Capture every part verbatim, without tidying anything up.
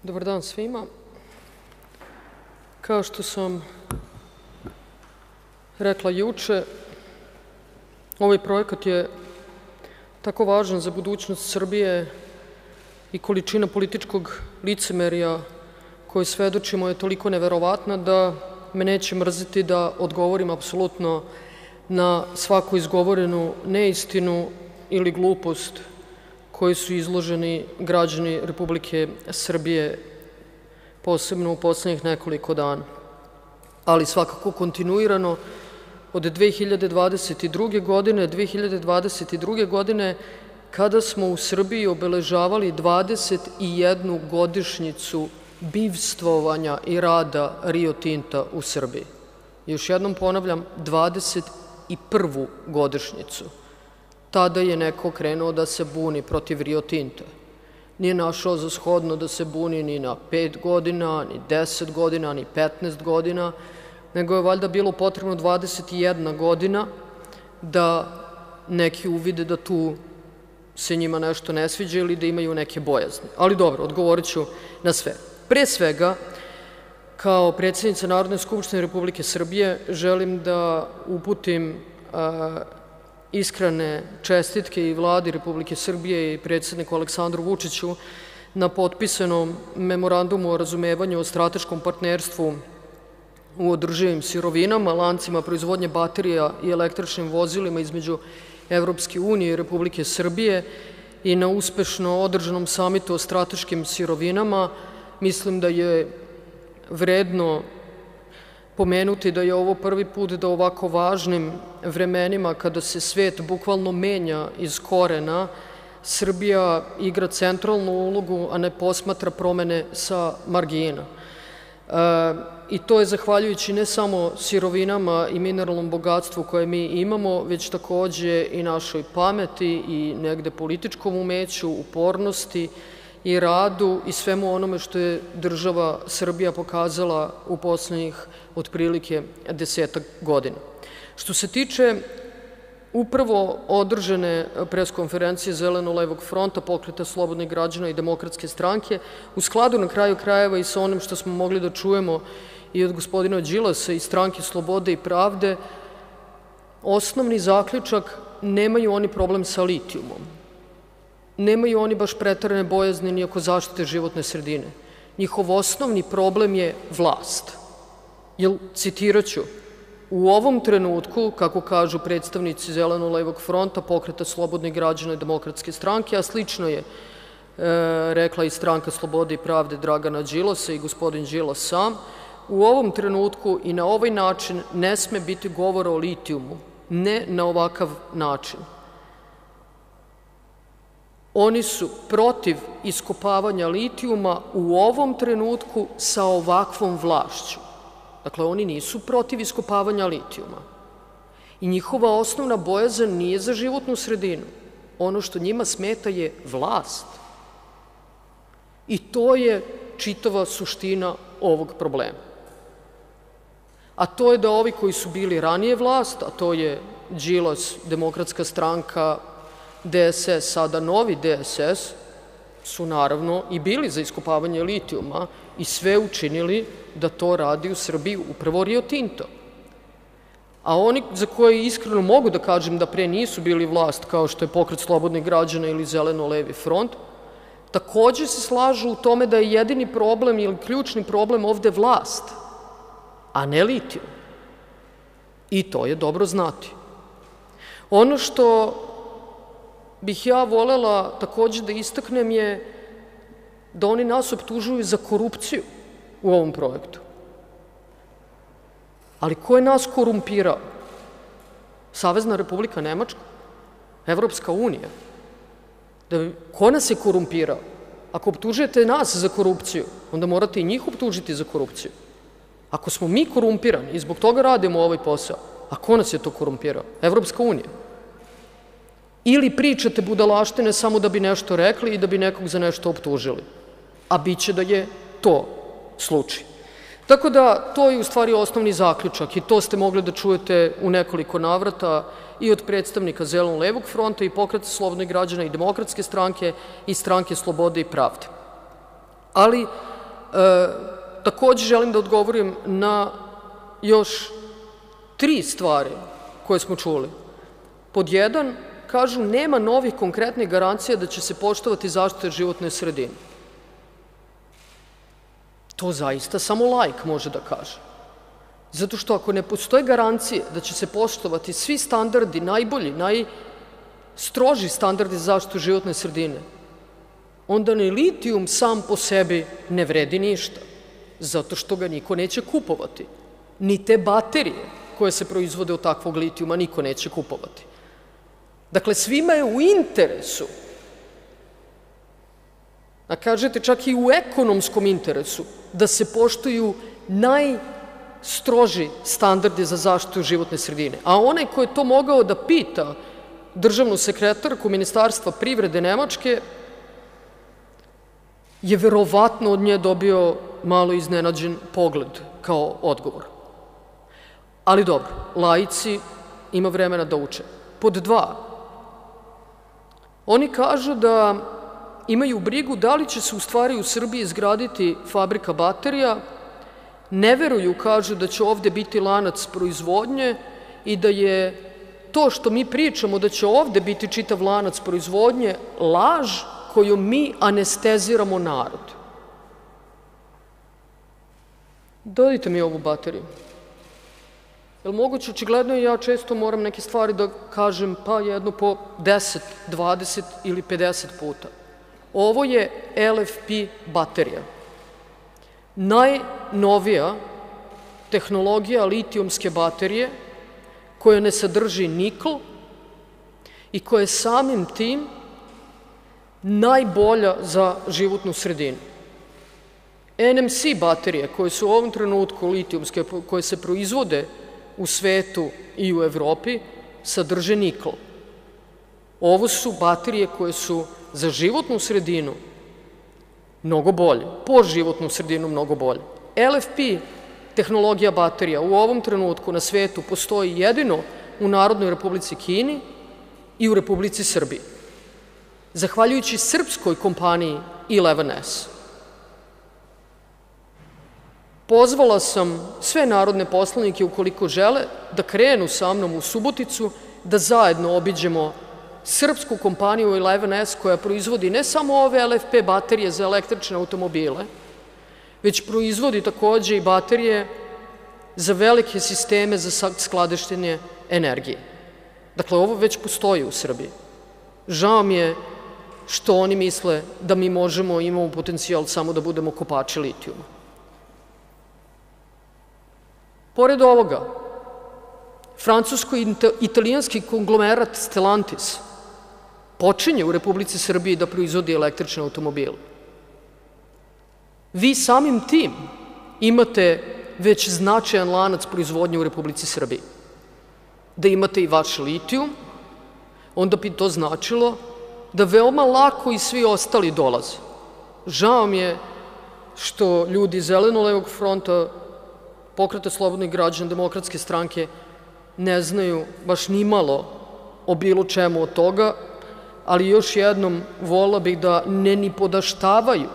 Dobar dan svima. Kao što sam rekla juče, ovaj projekat je tako važan za budućnost Srbije i količina političkog licemerja koju svedočimo je toliko neverovatna da me neće mrziti da odgovorim apsolutno na svaku izgovorenu neistinu ili glupost koji su izloženi građani Republike Srbije, posebno u poslednjih nekoliko dana, ali svakako kontinuirano od dve hiljade dvadeset druge. godine, dve hiljade dvadeset druge. godine, kada smo u Srbiji obeležavali dvadeset jednu godišnjicu bivstvovanja i rada Rio Tinta u Srbiji. Još jednom ponavljam, dvadeset prvu godišnjicu. Tada je neko krenuo da se buni protiv Rio Tinta. Nije našao za shodno da se buni ni na pet godina, ni deset godina, ni petnaest godina, nego je valjda bilo potrebno dvadeset jedna godina da neki uvide da tu se njima nešto ne sviđa ili da imaju neke bojazni. Ali dobro, odgovorit ću na sve. Pre svega, kao predsednica Narodne skupštine Republike Srbije, želim da uputim iskrene čestitke i Vladi Republike Srbije i predsedniku Aleksandru Vučiću na potpisanom memorandumu o razumevanju o strateškom partnerstvu u održivim sirovinama, lancima proizvodnje baterija i električnim vozilima između Evropske unije i Republike Srbije i na uspešno održanom samitu o strateškim sirovinama. Mislim da je vredno pomenuti da je ovo prvi put da u ovako važnim vremenima, kada se svet bukvalno menja iz korena, Srbija igra centralnu ulogu, a ne posmatra promene sa margina. I to je zahvaljujući ne samo sirovinama i mineralnom bogatstvu koje mi imamo, već takođe i našoj pameti i negde političkom umeću, upornosti i radu i svemu onome što je država Srbija pokazala u poslednjih otprilike desetak godina. Što se tiče upravo održane preskonferencije Zeleno-levog fronta, Pokreta slobodnih građana i Demokratske stranke, u skladu na kraju krajeva i sa onim što smo mogli da čujemo i od gospodina Đilasa i Stranke slobode i pravde, osnovni zaključak: nemaju oni problem sa litijumom. Nemaju oni baš preterane bojazni ni oko zaštite životne sredine. Njihov osnovni problem je vlast. Jer, citirat ću, u ovom trenutku, kako kažu predstavnici Zeleno-levog fronta, Pokreta slobodnih građana i Demokratske stranke, a slično je rekla i Stranka slobode i pravde Dragana Đilasa i gospodin Đilas sam, u ovom trenutku i na ovaj način ne sme biti govora o litijumu, ne na ovakav način. Oni su protiv iskopavanja litijuma u ovom trenutku sa ovakvom vlašću. Dakle, oni nisu protiv iskopavanja litijuma. I njihova osnovna bojazan nije za životnu sredinu. Ono što njima smeta je vlast. I to je čitava suština ovog problema. A to je da ovi koji su bili ranije vlast, a to je Đilas, Demokratska stranka, D S S, sada novi D S S, su naravno i bili za iskopavanje litijuma i sve učinili da to radi u Srbiji upravo Rio Tinto. A oni za koje iskreno mogu da kažem da pre nisu bili vlast, kao što je Pokret slobodnih građana ili Zeleno-levi front, takođe se slažu u tome da je jedini problem ili ključni problem ovde vlast, a ne litijum. I to je dobro znati. Ono što bih ja volela takođe da istaknem je da oni nas optužuju za korupciju u ovom projektu. Ali ko je nas korumpirao? Savezna Republika Nemačka? Evropska unija? Ko nas je korumpirao? Ako optužujete nas za korupciju, onda morate i njih optužiti za korupciju. Ako smo mi korumpirani i zbog toga radimo ovaj posao, a ko nas je to korumpirao? Evropska unija? Ili pričate budalaštine samo da bi nešto rekli i da bi nekog za nešto optužili. A biće da je to slučaj. Tako da to je u stvari osnovni zaključak i to ste mogli da čujete u nekoliko navrata i od predstavnika Zeleno-levog fronta i Pokreta slobodnih građana i Demokratske stranke i Stranke slobode i pravde. Ali takođe želim da odgovorim na još tri stvari koje smo čuli. Pod jedan, kažu, nema novih konkretnih garancija da će se poštovati zaštita životne sredine. To zaista samo laik može da kaže. Zato što ako ne postoje garancije da će se poštovati svi standardi, najbolji, najstroži standardi za zaštitu životne sredine, onda ni litijum sam po sebi ne vredi ništa, zato što ga niko neće kupovati. Ni te baterije koje se proizvode od takvog litijuma niko neće kupovati. Dakle, svima je u interesu, a kažete čak i u ekonomskom interesu, da se poštuju najstroži standardi za zaštitu životne sredine. A onaj ko je to mogao da pita državnu sekretarku Ministarstva privrede Nemačke je verovatno od nje dobio malo iznenađen pogled kao odgovor. Ali dobro, laici ima vremena da uče. Pod dva, oni kažu da imaju brigu da li će se u stvari u Srbiji izgraditi fabrika baterija, ne veruju, kažu, da će ovde biti lanac proizvodnje i da je to što mi pričamo da će ovde biti čitav lanac proizvodnje laž kojom mi anesteziramo narod. Dodajte mi ovu bateriju. Je li moguće? Očigledno ja često moram neke stvari da kažem pa jedno po deset, dvadeset ili pedeset puta. Ovo je L F P baterija. Najnovija tehnologija litijumske baterije koja ne sadrži nikl i koja je samim tim najbolja za životnu sredinu. N M C baterije koje su u ovom trenutku litijumske, koje se proizvode u svetu i u Evropi, sadrže nikl. Ovo su baterije koje su za životnu sredinu mnogo bolje, po životnu sredinu mnogo bolje. L F P tehnologija baterija u ovom trenutku na svetu postoji jedino u Narodnoj Republici Kini i u Republici Srbiji. Zahvaljujući srpskoj kompaniji Eleven S. Pozvala sam sve narodne poslanike, ukoliko žele, da krenu sa mnom u Suboticu, da zajedno obiđemo srpsku kompaniju Eleven S koja proizvodi ne samo ove L F P baterije za električne automobile, već proizvodi takođe i baterije za velike sisteme za skladištenje energije. Dakle, ovo već postoji u Srbiji. Žao mi je što oni misle da mi možemo, imamo potencijal samo da budemo kopači litijuma. Pored ovoga, francusko-italijanski konglomerat Stellantis počinje u Republici Srbiji da proizvodi električne automobile. Vi samim tim imate već značajan lanac proizvodnje u Republici Srbiji. Da imate i vaš litijum, onda bi to značilo da veoma lako i svi ostali dolaze. Žao mi je što ljudi Zeleno-levog fronta, Pokreta slobodnih građana, Demokratske stranke ne znaju baš ni malo o bilo čemu od toga, ali još jednom volila bih da ne ni podaštavaju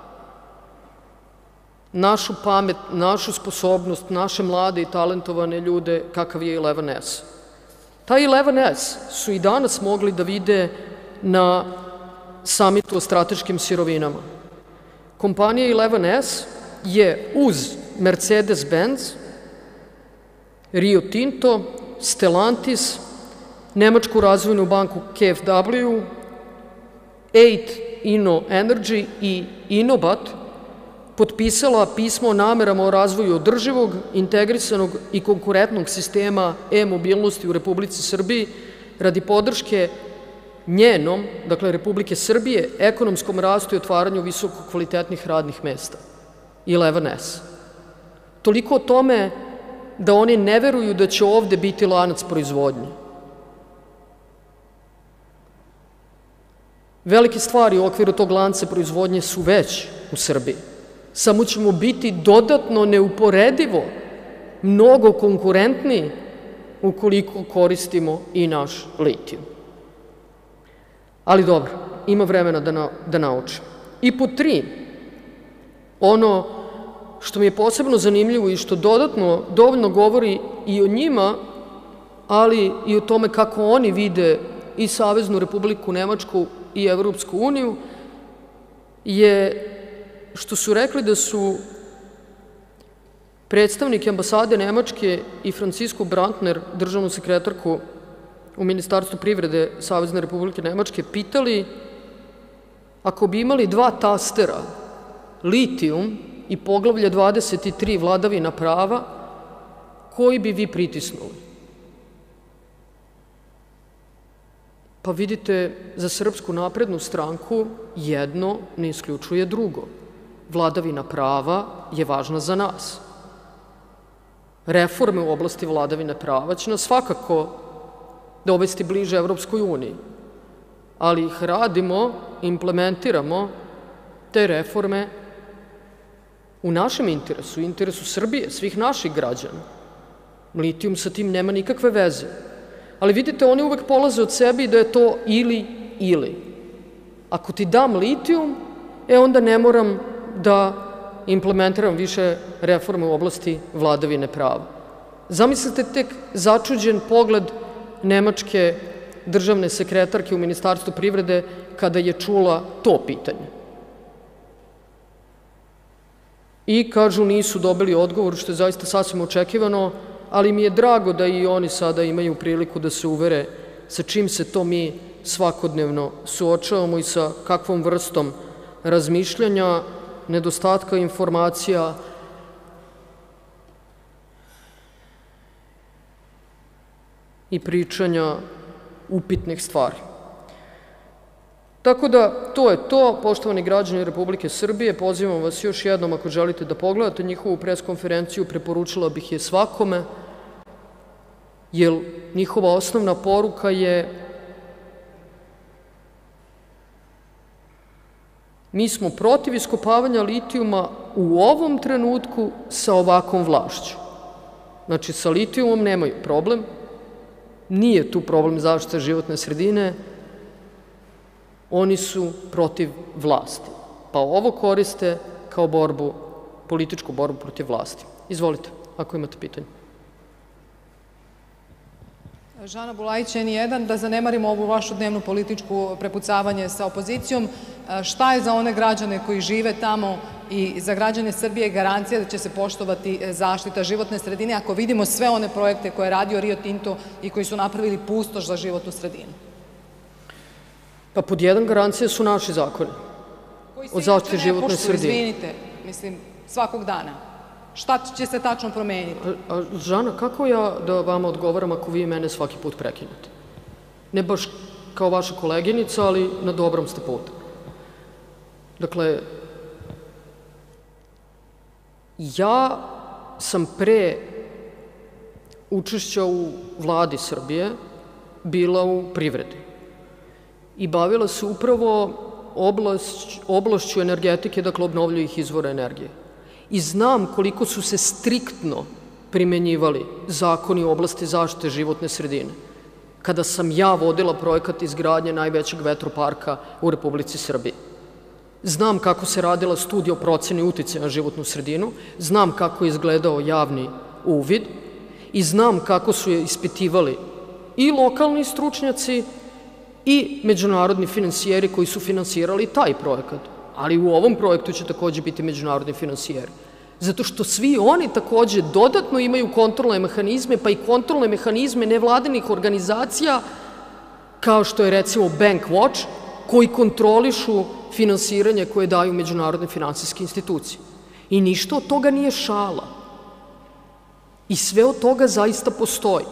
našu pamet, našu sposobnost, naše mlade i talentovane ljude kakav je Eleven S. Taj Eleven S su i danas mogli da vide na samitu o strateškim sirovinama. Kompanija Eleven S je uz Mercedes-Benz, Rio Tinto, Stellantis, Nemačku razvojnu banku K F W, Eight Inno Energy i Inobat potpisala pismo o namerama o razvoju održivog, integrisanog i konkurentnog sistema e-mobilnosti u Republici Srbiji radi podrške njenom, dakle Republike Srbije, ekonomskom rastu i otvaranju visoko kvalitetnih radnih mesta. Eleven S. Toliko o tome da oni ne veruju da će ovde biti lanac proizvodnje. Velike stvari u okviru tog lanca proizvodnje su već u Srbiji. Samo ćemo biti dodatno neuporedivo mnogo konkurentniji ukoliko koristimo i naš litijum. Ali dobro, ima vremena da naučimo. I po tri, ono što mi je posebno zanimljivo i što dodatno dovoljno govori i o njima, ali i o tome kako oni vide i Saveznu Republiku Nemačku i Evropsku uniju, je što su rekli da su predstavnike ambasade Nemačke i Francisku Brantner, državnu sekretarku u Ministarstvu privrede Savezne Republike Nemačke, pitali ako bi imali dva tastera, litijum i poglavlje dvadeset tri vladavina prava, koji bi vi pritisnuli? Pa vidite, za Srpsku naprednu stranku jedno ne isključuje drugo. Vladavina prava je važna za nas. Reforme u oblasti vladavine prava će nas svakako dovesti bliže Evropskoj uniji, ali ih radimo, implementiramo te reforme u našem interesu, interesu Srbije, svih naših građana. Litijum sa tim nema nikakve veze. Ali vidite, oni uvek polaze od sebe i da je to ili, ili. Ako ti dam litijum, e onda ne moram da implementiram više reforme u oblasti vladavine prava. Zamislite tek začuđen pogled nemačke državne sekretarke u Ministarstvu privrede kada je čula to pitanje. I kažu nisu dobili odgovor, što je zaista sasvim očekivano, ali mi je drago da i oni sada imaju priliku da se uvere sa čim se to mi svakodnevno suočavamo i sa kakvom vrstom razmišljanja, nedostatka informacija i pričanja upitnih stvari. Tako da, to je to. Poštovani građani Republike Srbije, pozivam vas još jednom, ako želite da pogledate njihovu preskonferenciju, preporučila bih je svakome, jer njihova osnovna poruka je mi smo protiv iskopavanja litijuma u ovom trenutku sa ovakvom vlašću. Znači, sa litijumom nemaju problem, nije tu problem zaštite životne sredine, oni su protiv vlasti, pa ovo koriste kao borbu, političku borbu protiv vlasti. Izvolite, ako imate pitanje. Žana Bulajić, N jedan, da zanemarimo ovu vašu dnevnu političku prepucavanje sa opozicijom. Šta je za one građane koji žive tamo i za građane Srbije garancija da će se poštovati zaštita životne sredine ako vidimo sve one projekte koje je radio Rio Tinto i koji su napravili pustoš za životnu sredinu? Pa pod jedan garancija su naši zakoni o zaštiti životne sredine. Izvinite, mislim, svakog dana. Šta će se tačno promeniti? A, Žana, kako ja da vama odgovaram ako vi mene svaki put prekinete? Ne baš kao vaša koleginica, ali na dobrom ste putu. Dakle, ja sam pre učešća u vladi Srbije bila u privredi i bavila se upravo oblašću energetike, dakle obnovljivih izvora energije. I znam koliko su se striktno primenjivali zakoni u oblasti zaštite životne sredine kada sam ja vodila projekat izgradnje najvećeg vetroparka u Republici Srbiji. Znam kako se radila studija o proceni uticaja na životnu sredinu, znam kako je izgledao javni uvid i znam kako su je ispitivali i lokalni stručnjaci i međunarodni finansijeri koji su finansirali taj projekat. Ali u ovom projektu će takođe biti međunarodni finansijeri. Zato što svi oni takođe dodatno imaju kontrolne mehanizme, pa i kontrolne mehanizme nevladinih organizacija, kao što je recimo Bank Watch, koji kontrolišu finansiranje koje daju međunarodne finansijske institucije. I ništa od toga nije šala. I sve od toga zaista postoji.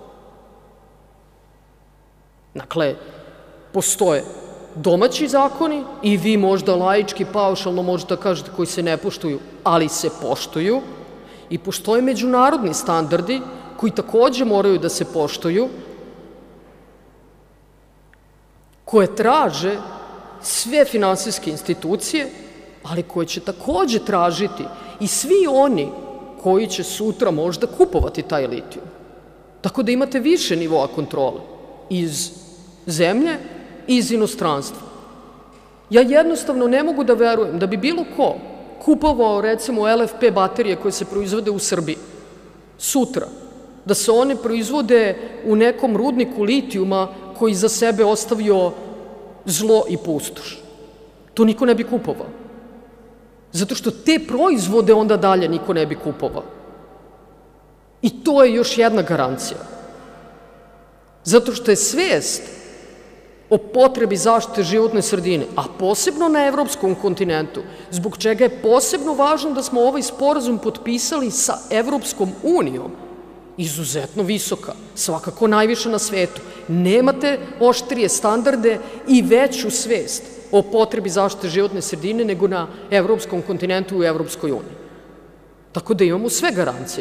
Dakle, postoje domaći zakoni i vi možda laički, paušalno možete da kažete koji se ne poštuju, ali se poštuju, i postoje međunarodni standardi koji takođe moraju da se poštuju, koje traže sve finansijske institucije, ali koje će takođe tražiti i svi oni koji će sutra možda kupovati taj litijum. Tako da imate više nivoa kontrole iz zemlje i iz inostranstva. Ja jednostavno ne mogu da verujem da bi bilo ko kupovao recimo L F P baterije koje se proizvode u Srbiji, sutra, da se one proizvode u nekom rudniku litijuma koji za sebe ostavio zlo i pustoš. To niko ne bi kupovao. Zato što te proizvode onda dalje niko ne bi kupovao. I to je još jedna garancija. Zato što je svest o potrebi zaštite životne sredine, a posebno na evropskom kontinentu, zbog čega je posebno važno da smo ovaj sporazum potpisali sa Evropskom unijom, izuzetno visoka, svakako najviša na svetu. Nemate oštrije standarde i veću svest o potrebi zaštite životne sredine nego na evropskom kontinentu u Evropskoj uniji. Tako da imamo sve garancije.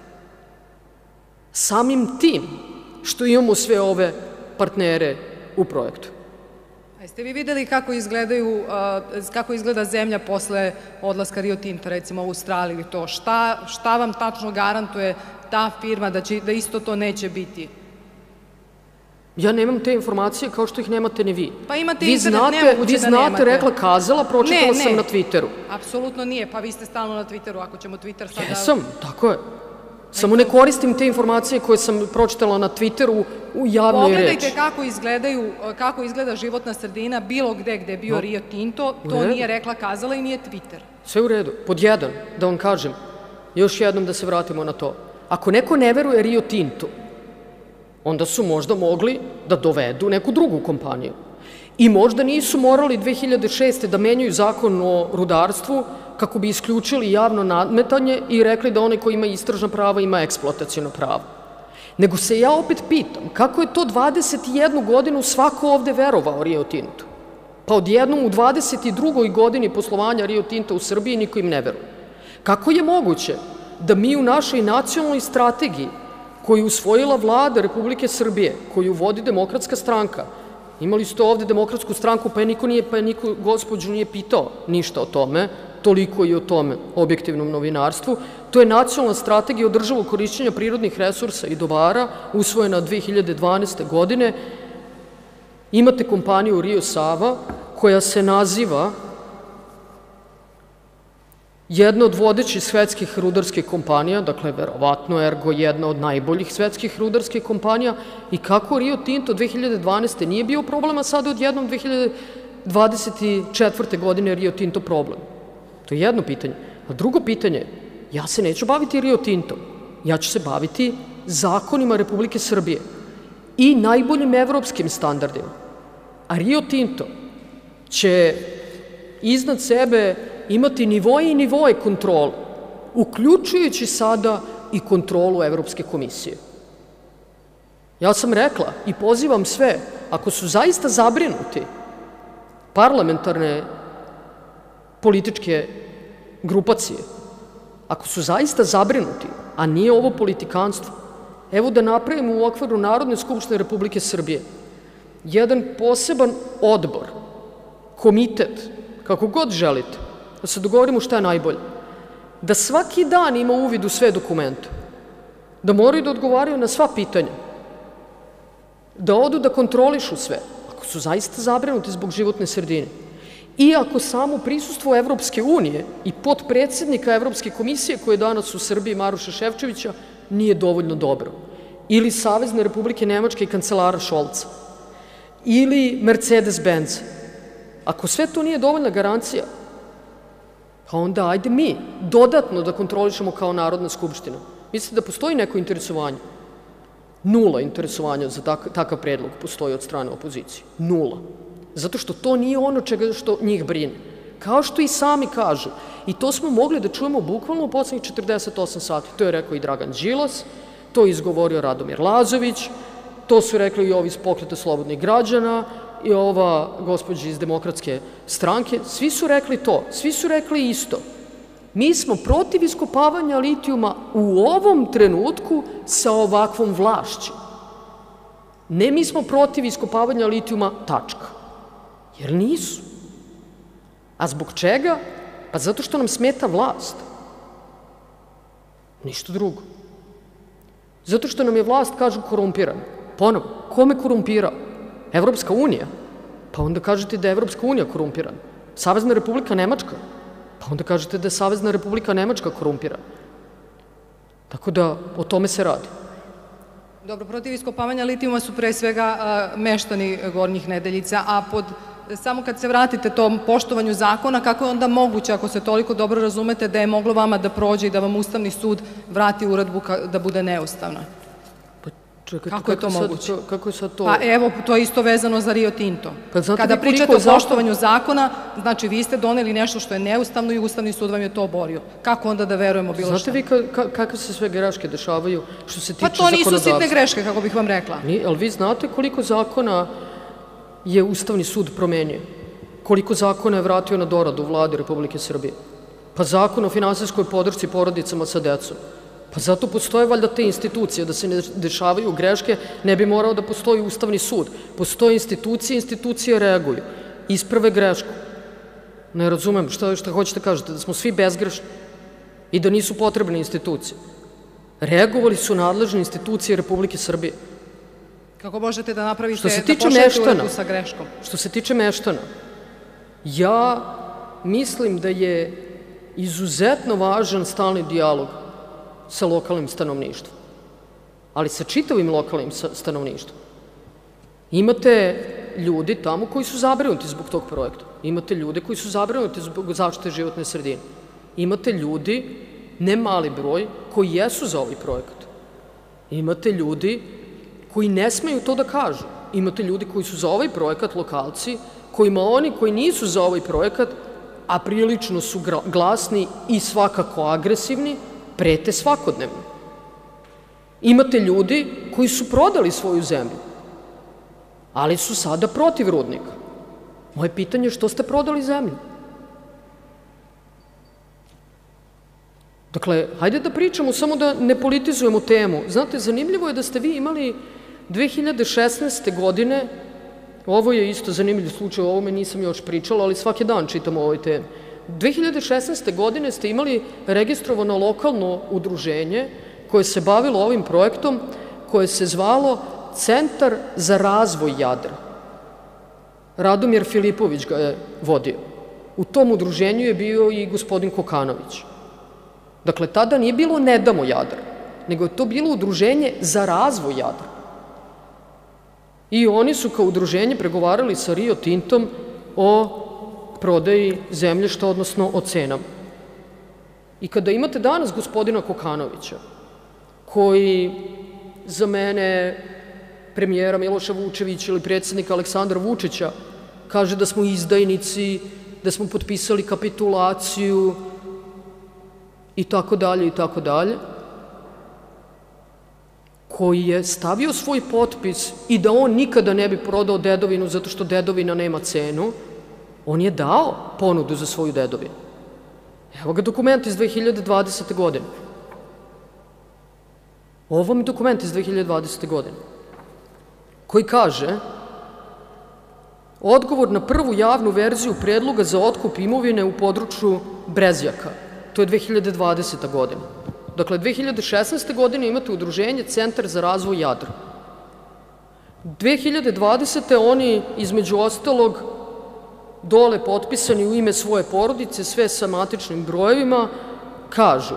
Samim tim što imamo sve ove partnere u projektu. A jeste vi videli kako izgledaju, kako izgleda zemlja posle odlaska Rio Tinta, recimo u Australiji ili to? Šta, šta vam tačno garantuje ta firma da, će, da isto to neće biti? Ja nemam te informacije kao što ih nemate ni vi. Pa imate vi internet, znate, nemoguće vi da znate, nemate. rekla kazala, pročitala ne, sam ne. na Twitteru. Apsolutno nije, pa vi ste stalno na Twitteru, ako ćemo Twitter sada... Jesam, tako je. Samo ne koristim te informacije koje sam pročitala na Twitteru u javnoj reči. Pogledajte kako izgledaju, kako izgleda životna sredina bilo gde gde je bio no. Rio Tinto, to nije rekla kazala i nije Twitter. Sve u redu. Pod jedan, da vam kažem, još jednom da se vratimo na to. Ako neko ne veruje Rio Tinto, onda su možda mogli da dovedu neku drugu kompaniju. I možda nisu morali dve hiljade šeste. da menjaju zakon o rudarstvu kako bi isključili javno nadmetanje i rekli da onaj ko ima istražna prava ima eksploatacijno pravo. Nego se ja opet pitam, kako je to dvadeset jednu godinu svako ovde verovao Rio Tinto? Pa odjednom u dvadeset drugoj godini poslovanja Rio Tinta u Srbiji niko im ne veruje. Kako je moguće da mi u našoj nacionalnoj strategiji koju je usvojila Vlada Republike Srbije, koju vodi Demokratska stranka, imali ste ovde Demokratsku stranku, pa je niko, nije, pa je niko gospođu nije pitao ništa o tome, toliko i o tome objektivnom novinarstvu. To je nacionalna strategija održivog korišćenja prirodnih resursa i dobara, usvojena dve hiljade dvanaeste. godine. Imate kompaniju Rio Sava, koja se naziva jedna od vodećih svetskih rudarskih kompanija, dakle, verovatno ergo jedna od najboljih svetskih rudarskih kompanija, i kako Rio Tinto dve hiljade dvanaeste. nije bio problem, a sada odjednom dve hiljade dvadeset četvrte. godine Rio Tinto problem. To je jedno pitanje. A drugo pitanje, ja se neću baviti Rio Tintom, ja ću se baviti zakonima Republike Srbije i najboljim evropskim standardima. A Rio Tinto će iznad sebe imati nivoje i nivoje kontrole, uključujući sada i kontrolu Evropske komisije. Ja sam rekla i pozivam sve, ako su zaista zabrinuti parlamentarne političke grupacije, ako su zaista zabrinuti, a nije ovo politikanstvo, evo da napravimo u okviru Narodne skupštine Republike Srbije jedan poseban odbor, komitet, kako god želite, da se dogovorimo šta je najbolje, da svaki dan ima uvid u sve dokumente, da moraju da odgovaraju na sva pitanja, da odu da kontrolišu sve, ako su zaista zabrinuti zbog životne sredine. I ako samo prisustvo Evropske unije i potpredsednika Evropske komisije, koje je danas u Srbiji, Maroša Šefčovića, nije dovoljno dobro. Ili Savezne Republike Nemačke i kancelara Šolca. Ili Mercedes-Benz. Ako sve to nije dovoljna garancija, pa onda ajde mi dodatno da kontrolišemo kao Narodna skupština. Mislite da postoji neko interesovanje? Nula interesovanja za takav predlog postoji od strane opozicije. Nula. Zato što to nije ono čega što njih brine. Kao što i sami kažu. I to smo mogli da čujemo bukvalno u poslednjih četrdeset osam sati. To je rekao i Dragan Đilas, to je izgovorio Radomir Lazović, to su rekli i ovi iz Pokreta slobodnih građana i ova gospođa iz Demokratske stranke. Svi su rekli to, svi su rekli isto. Mi smo protiv iskopavanja litijuma u ovom trenutku sa ovakvom vlašću. Ne, mi smo protiv iskopavanja litijuma, tačka. Jer nisu. A zbog čega? Pa zato što nam smeta vlast. Ništa drugo. Zato što nam je vlast, kažu, korumpirana. Ponovo, kome korumpirao? Evropska unija? Pa onda kažete da je Evropska unija korumpirana. Savezna Republika Nemačka? Pa onda kažete da je Savezna Republika Nemačka korumpirana. Tako da o tome se radi. Dobro, protiv iskopavanja litijuma su pre svega meštani Gornjih Nedeljica, a pod samo kad se vratite tom poštovanju zakona, kako je onda moguće, ako se toliko dobro razumete, da je moglo vama da prođe i da vam Ustavni sud vrati uredbu da bude neustavna? Kako je to moguće? Kako je sad to? Pa evo, to je isto vezano za Rio Tinto. Kada pričate o poštovanju zakona, znači vi ste doneli nešto što je neustavno i Ustavni sud vam je to oborio. Kako onda da verujemo bilo šta? Znate vi kakve se sve greške dešavaju što se tiče zakonodavstva? Pa to nisu sitne greške, kako bih vam rekla. Ali vi znate koliko zakona je Ustavni sud promenio? Koliko zakona je vratio na doradu vladi Republike Srbije? Pa zakon o finansijskoj podršci porodicama sa decom. Pa zato postoje valjda te institucije, da se ne dešavaju greške, ne bi morao da postoji Ustavni sud. Postoje institucije, institucije reaguju, isprave grešku. Ne razumem, šta hoćete kažete, da smo svi bezgrešni i da nisu potrebne institucije. Reagovali su nadležne institucije Republike Srbije. Kako možete da napravite, da pošaljete uredbu sa greškom? Što se tiče meštana, ja mislim da je izuzetno važan stalni dijalog sa lokalnim stanovništvom, ali sa čitavim lokalnim stanovništvom. Imate ljudi tamo koji su zabrinuti zbog tog projekta. Imate ljude koji su zabrinuti zbog zaštite životne sredine. Imate ljudi, ne mali broj, koji jesu za ovaj projekat. Imate ljudi koji ne smeju to da kažu. Imate ljudi koji su za ovaj projekat lokalci, kojima oni koji nisu za ovaj projekat, a prilično su glasni i svakako agresivni, prete svakodnevno. Imate ljudi koji su prodali svoju zemlju, ali su sada protiv rudnika. Moje pitanje je što ste prodali zemlju? Dakle, hajde da pričamo, samo da ne politizujemo temu. Znate, zanimljivo je da ste vi imali dve hiljade šesnaeste. godine, ovo je isto zanimljiv slučaj, o ovome nisam još pričala, ali svaki dan čitam o ovoj temi. dve hiljade šesnaeste. godine ste imali registrovano lokalno udruženje koje se bavilo ovim projektom, koje se zvalo Centar za razvoj Jadra. Radomir Filipović ga je vodio. U tom udruženju je bio i gospodin Kokanović. Dakle, tada nije bilo Ne damo Jadar, nego je to bilo udruženje za razvoj Jadra. I oni su kao udruženje pregovarali sa Rio Tintom o prodaji zemljišta, odnosno o cenama. I kada imate danas gospodina Kokanovića, koji za mene, premijera Miloša Vučevića ili predsjednika Aleksandra Vučića, kaže da smo izdajnici, da smo potpisali kapitulaciju i tako dalje i tako dalje, koji je stavio svoj potpis i da on nikada ne bi prodao dedovinu zato što dedovina nema cenu, on je dao ponudu za svoju dedovinu. Evo ga dokument iz dve hiljade dvadesete. godine. Ovo mi je dokument iz dve hiljade dvadesete. godine, koji kaže: odgovor na prvu javnu verziju predloga za otkup imovine u području Brezjaka. To je dve hiljade dvadeseta. godina. Dakle, dve hiljade šesnaeste. godine imate udruženje Centar za razvoj Jadra. dve hiljade dvadesete. oni, između ostalog, dole potpisani u ime svoje porodice, sve sa matičnim brojevima, kažu: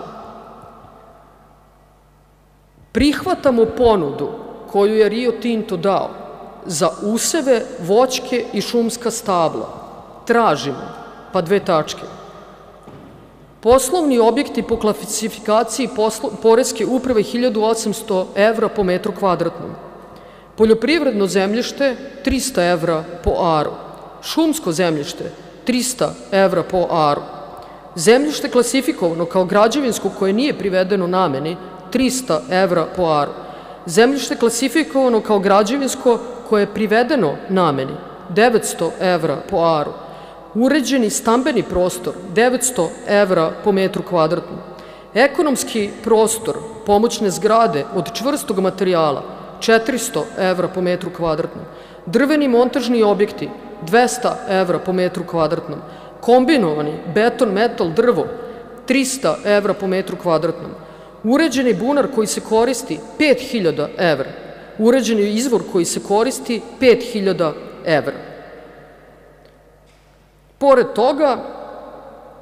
prihvatamo ponudu koju je Rio Tinto dao za useve, voćke i šumska stabla. Tražimo, pa dve tačke. Poslovni objekti po klasifikaciji Poreske uprave hiljadu osamsto evra po metru kvadratnom. Poljoprivredno zemljište trista evra po aru. Šumsko zemljište trista evra po aru. Zemljište klasifikovano kao građevinsko koje nije privedeno nameni trista evra po aru. Zemljište klasifikovano kao građevinsko koje je privedeno nameni devetsto evra po aru. Uređeni stambeni prostor devetsto evra po metru kvadratnom. Ekonomski prostor pomoćne zgrade od čvrstog materijala četiristo evra po metru kvadratnom. Drveni montažni objekti dvesta evra po metru kvadratnom. Kombinovani beton, metal, drvo trista evra po metru kvadratnom. Uređeni bunar koji se koristi pet hiljada evra. Uređeni izvor koji se koristi pet hiljada evra. Pored toga,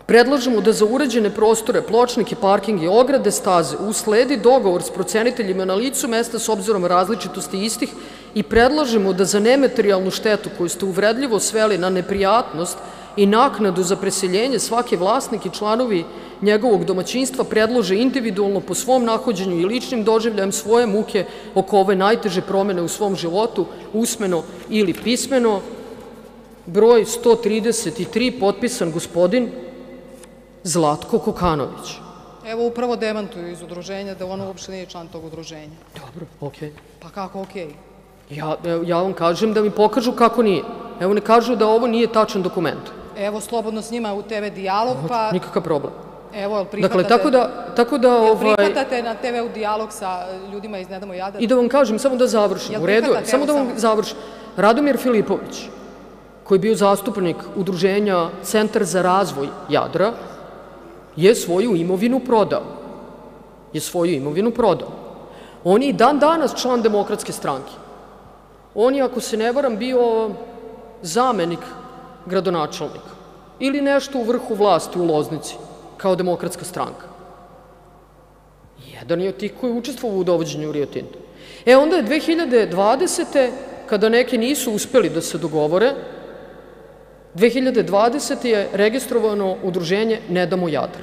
Predlažemo da za uređene prostore, pločnike, parkinge, ograde, staze usledi dogovor s proceniteljima na licu mesta s obzirom na različitosti istih i predlažemo da za nematerijalnu štetu koju ste uvredljivo sveli na neprijatnost i naknadu za preseljenje svaki vlasnik i članovi njegovog domaćinstva predlože individualno po svom nahođenju i ličnim doživljajem svoje muke oko ove najteže promene u svom životu, usmeno ili pismeno. Broj sto trideset tri, potpisan gospodin Zlatko Kokanović. Evo, upravo demantuju iz udruženja da on uopšte nije član tog udruženja. Dobro, okej. Pa kako okej? Ja vam kažem da mi pokažu kako nije. Evo, ne kažu da ovo nije tačan dokument. Evo, slobodno s njima u te ve dijalog, pa... Nikakav problem. Evo, Dakle, tako da... Tako da prihvatate na te veu dijalog sa ljudima iz Ne damo Jadar? I da vam kažem, samo da završim, u redu je, samo da vam završim. Radomir Filipović, koji je bio zastupnik udruženja Centar za razvoj Jadra, je svoju imovinu prodao. Je svoju imovinu prodao. On je i dan danas član Demokratske stranke. On je, ako se ne varam, bio zamenik gradonačelnika ili nešto u vrhu vlasti u Loznici, kao Demokratska stranka. Jedan je od tih koji je učestvovao u dovođenju Rio Tinta. E, onda je dve hiljade dvadesete, kada neki nisu uspeli da se dogovore, dve hiljade dvadesete je registrovano udruženje Ne damo Jadar.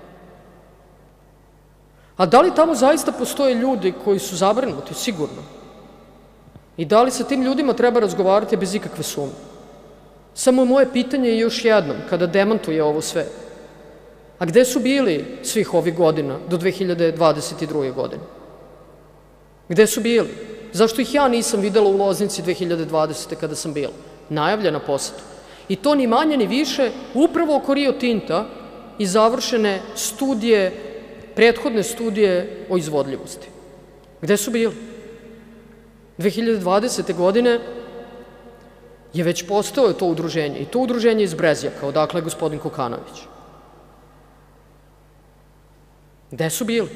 A da li tamo zaista postoje ljudi koji su zabrinuti? Sigurno. I da li sa tim ljudima treba razgovarati bez ikakve sumnje? Samo moje pitanje je još jednom, kada demantuje ovo sve. A gde su bili svih ovih godina do dve hiljade dvadeset druge. godine? Gde su bili? Zašto ih ja nisam videla u Loznici dve hiljade dvadesete. kada sam bila? Najavljena poseta. I to ni manje ni više upravo oko Rio Tinta i završene studije, prethodne studije o izvodljivosti. Gde su bili? dve hiljade dvadesete. godine je već postao to udruženje i to udruženje iz Brezjaka, odakle je gospodin Kokanović. Gde su bili?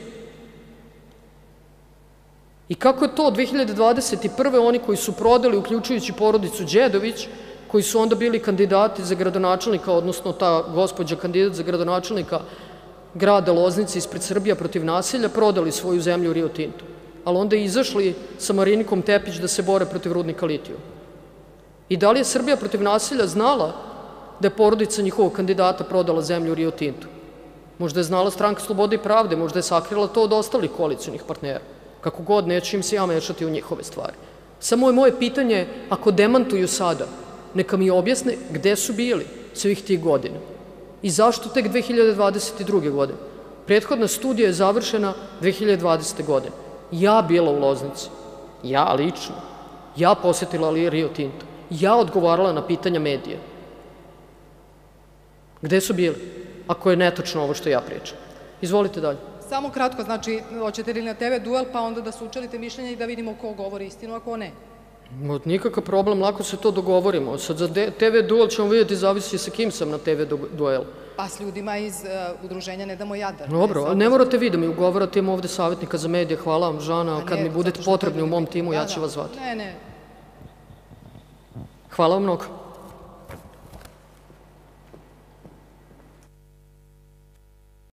I kako je to dve hiljade dvadeset prve. oni koji su prodali, uključujući porodicu Đedović, koji su onda bili kandidati za gradonačelnika, odnosno ta gospođa kandidat za gradonačelnika grada Loznice ispred Srbija protiv nasilja, prodali svoju zemlju Rio Tintu, ali onda izašli sa Marinikom Tepić da se bore protiv rudnika litijuma. I da li je Srbija protiv nasilja znala da je porodica njihovog kandidata prodala zemlju Rio Tintu? Možda je znala Stranka slobode i pravde, možda je sakrila to od ostalih koalicionih partnera. Kako god, neću im se ja mešati u njihove stvari. Samo je moje pitanje, ako demantuju sada, neka mi objasne gde su bili svih tih godina i zašto tek dve hiljade dvadeset druge. godine. Prethodna studija je završena dve hiljade dvadesete. godine. Ja bila u Loznici, ja lično, ja posetila Rio Tinto, ja odgovarala na pitanja medija. Gde su bili, ako je netačno ovo što ja pričam? Izvolite dalje. Samo kratko, znači, hoćete li na te ve duel, pa onda da sučelite mišljenja i da vidimo ko govori istinu, a ko ne? Nikakav problem, lako se to dogovorimo. Sad za te ve duel ćemo vidjeti, zavisi sa kim sam na te ve duelu. Pa s ljudima iz udruženja Ne damo Jadar. Dobro, ali ne morate vi da mi ugovarate, imam ovde savjetnika za medije, hvala vam, Žana, kad mi budete potrebni u mom timu, ja ću vas zvati. Ne, ne. Hvala vam mnogo.